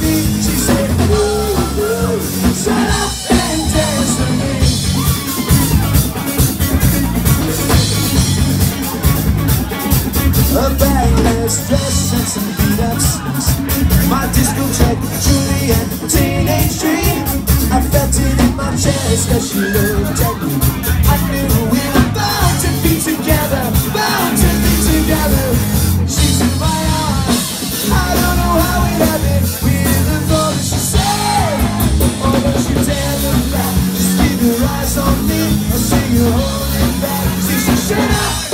me. She said, ooh, shut up and dance with me. A backless dress and some beat-ups, my discotheque, Juliet, teenage dream. I felt it in my chest as she looked at me. I knew we were bound to be together, bound to be together. She's in my arms, I don't know how it happened. We never thought that she said, although she dared look back. Just keep your eyes on me, I'll see you holding back. She said, shut up